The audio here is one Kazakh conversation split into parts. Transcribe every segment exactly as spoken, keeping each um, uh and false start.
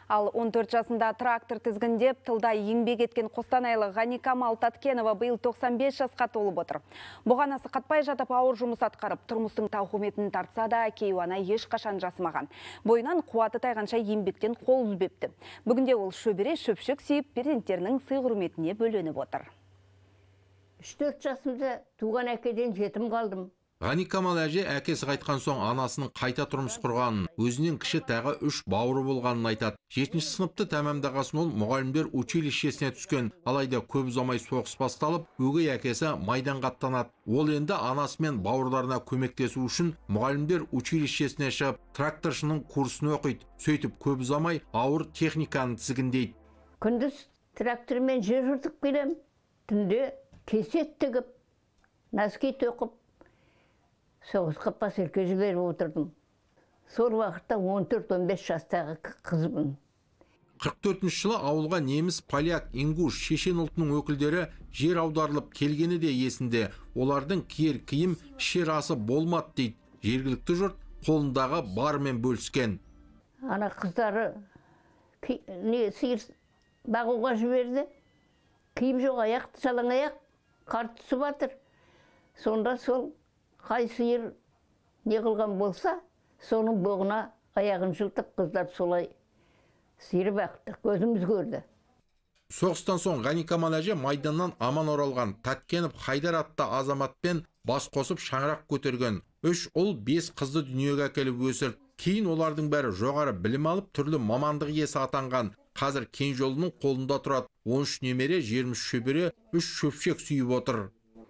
Ал он төрт жасында трактор тізгіндеп, тылда еңбек еткен қостанайлық Ғаникамал Таткенова биыл тоқсан бес жасқа толып отыр. Бұғанасы қатпай жатып ауыр жұмыс атқарып, тұрмыстың тауқыметін тартса да, кейуана ешқашан жасымаған. Бойынан қуаты тайғанша еңбектен қол үзбепті. Бүгінде ол шөбере шөпшік сүйіп, перзенттерінің сый-құрметіне бөленіп отыр. үш төрт жасымда туған әкеден жетім қалдым. Ғаникамал әже әкесі қайтқан соң анасының қайта тұрмыс құрғанын, өзінен кіші тағы үш бауыры болғанын айтады. жетінші сыныпты тәмамдағасын ол мұғалімдер училищесіне түскен, алайда көп ұзамай соғыс басталып, өгей әкесі майданға аттанады. Ол енді анасы мен бауырларына көмектесу үшін мұғалімдер училищесіне шығып, тракторшының курсын оқиды. Сөйтіп көп ұзамай ауыр техниканы тізгіндейді. Күндіз трактормен жер жыртып келем, түнде кесет тігіп, носки тоқып, соғысқа поселке жіберіп отырдым. Сол уақытта он төрт он бес жастағы қызбын. қырық төртінші жылы ауылға неміс, поляк, ингуш, шешен ұлтының өкілдері жер аударылып келгені де есінде. Олардың киер киім, ішер асы болмады дейді. Жергілікті жұрт қолындағы бармен бөліскен. Ана қыздары не сиыр бағуға жіберді. Киім жоқ, аяқты жалаң аяқ, қар түсіп жатыр. Сонда сол қай сиыр не қылған болса, соның боғына аяғын жылтып, қыздар солай сиыр бақты, көзіміз көрді. Соғыстан соң Ғаникамал әже майданнан аман оралған. Таткенов Хайдар атты азаматпен бас қосып шаңырақ көтерген. Үш ұл бес қызды дүниеге әкеліп өсірді. Кейін олардың бәрі жоғары білім алып, түрлі мамандық иесі атанған. Қазір Кенжолының қолында тұрады. он үш немере, жиырма үш шөбере, үш шөпшек сүйіп отыр.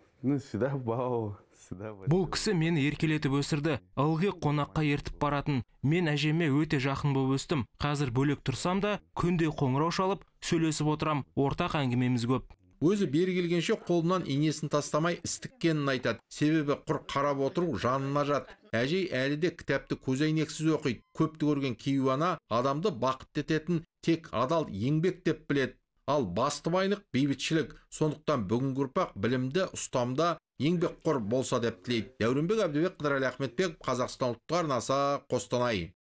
Бұл кісі мені еркелетіп өсірді. Ылғи қонаққа ертіп баратын. Мен әжеме өте жақын болып өстім. Қазір бөлек тұрсам да, күнде қоңырау шалып, сөйлесіп отырам. Ортақ әңгімеміз көп. Өзі бері келгенше қолынан инесін тастамай істіккенін айтады. Себебі құр қарап отыру жанына жат. Әжей әлі де кітапты көзәйнексіз оқиды. Көпті көрген кейуана адамды бақытты ететін тек адал еңбек деп біледі. Ал басты байлық бейбітшілік. Сондықтан бүгінгі ұрпақ білімді, ұстамда, еңбекқор болса деп тілейді. Дәуренбек Әбдібек, Қыдырәлі Ахметбек, Қазақстан ұлттық арнасы, Қостанай.